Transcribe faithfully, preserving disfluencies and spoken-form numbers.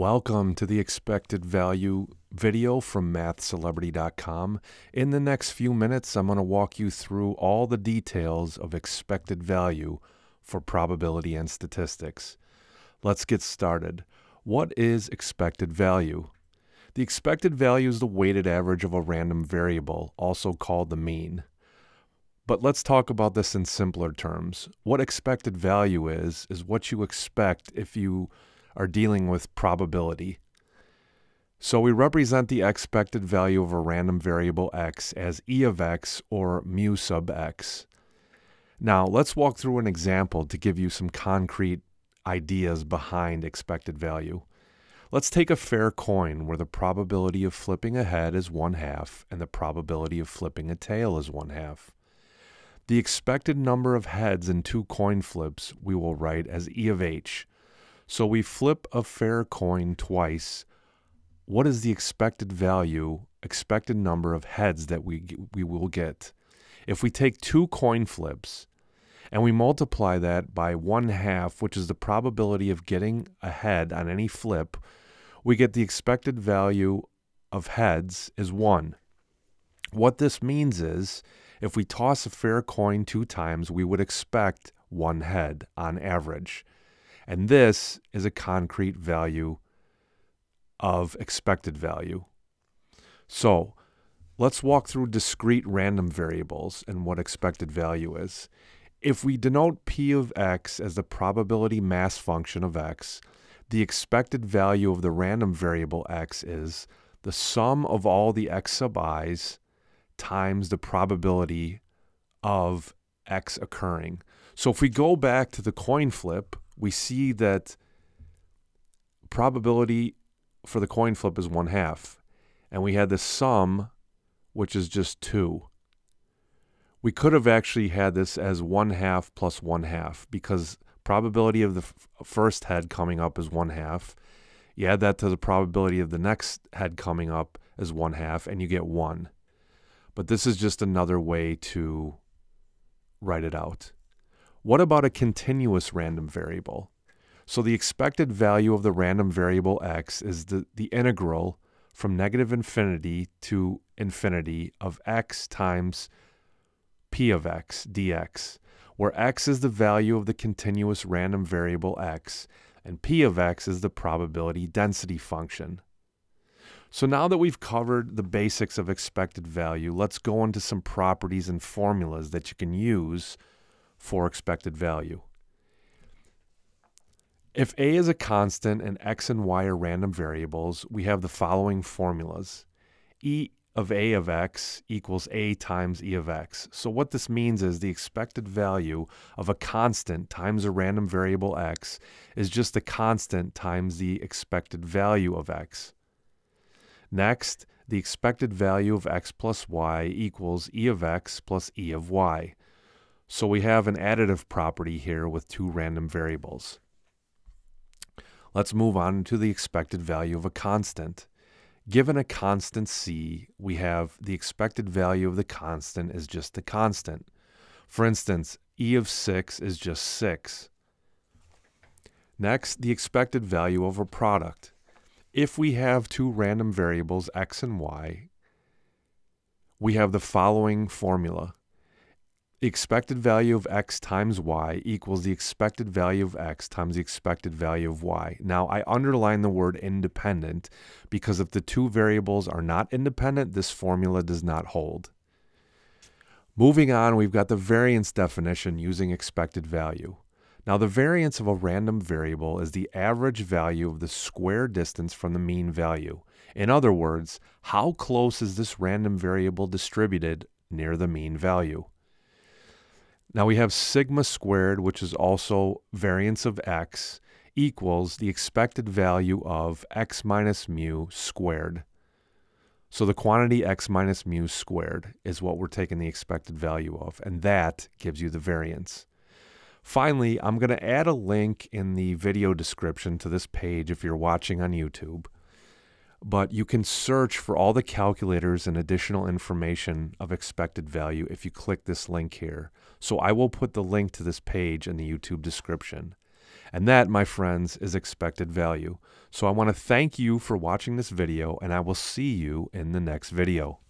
Welcome to the expected value video from math celebrity dot com. In the next few minutes, I'm going to walk you through all the details of expected value for probability and statistics. Let's get started. What is expected value? The expected value is the weighted average of a random variable, also called the mean. But let's talk about this in simpler terms. What expected value is, is what you expect if you are dealing with probability. So we represent the expected value of a random variable x as e of x or mu sub x. Now let's walk through an example to give you some concrete ideas behind expected value. Let's take a fair coin where the probability of flipping a head is one half and the probability of flipping a tail is one half. The expected number of heads in two coin flips we will write as e of h. So we flip a fair coin twice. What is the expected value, expected number of heads that we, we will get? If we take two coin flips and we multiply that by one half, which is the probability of getting a head on any flip, we get the expected value of heads is one. What this means is, if we toss a fair coin two times, we would expect one head on average. And this is a concrete value of expected value. So let's walk through discrete random variables and what expected value is. If we denote p of x as the probability mass function of x, the expected value of the random variable x is the sum of all the x sub i's times the probability of x occurring. So if we go back to the coin flip, we see that probability for the coin flip is one half. And we had the sum, which is just two. We could have actually had this as one half plus one half because probability of the f first head coming up is one half. You add that to the probability of the next head coming up as one half and you get one. But this is just another way to write it out. What about a continuous random variable? So the expected value of the random variable x is the, the integral from negative infinity to infinity of x times p of x dx, where x is the value of the continuous random variable x, and p of x is the probability density function. So now that we've covered the basics of expected value, let's go into some properties and formulas that you can use for expected value. If a is a constant and x and y are random variables, we have the following formulas. E of a of x equals a times e of x. So what this means is the expected value of a constant times a random variable x is just the constant times the expected value of x. Next, the expected value of x plus y equals e of x plus e of y. So we have an additive property here with two random variables. Let's move on to the expected value of a constant. Given a constant c, we have the expected value of the constant is just the constant. For instance, e of six is just six. Next, the expected value of a product. If we have two random variables, x and y, we have the following formula. The expected value of x times y equals the expected value of x times the expected value of y. Now, I underline the word independent because if the two variables are not independent, this formula does not hold. Moving on, we've got the variance definition using expected value. Now, the variance of a random variable is the average value of the square distance from the mean value. In other words, how close is this random variable distributed near the mean value? Now we have sigma squared, which is also variance of x, equals the expected value of x minus mu squared. So the quantity x minus mu squared is what we're taking the expected value of, and that gives you the variance. Finally, I'm going to add a link in the video description to this page if you're watching on YouTube. But you can search for all the calculators and additional information of expected value if you click this link here. So I will put the link to this page in the YouTube description. And that, my friends, is expected value. So I want to thank you for watching this video, and I will see you in the next video.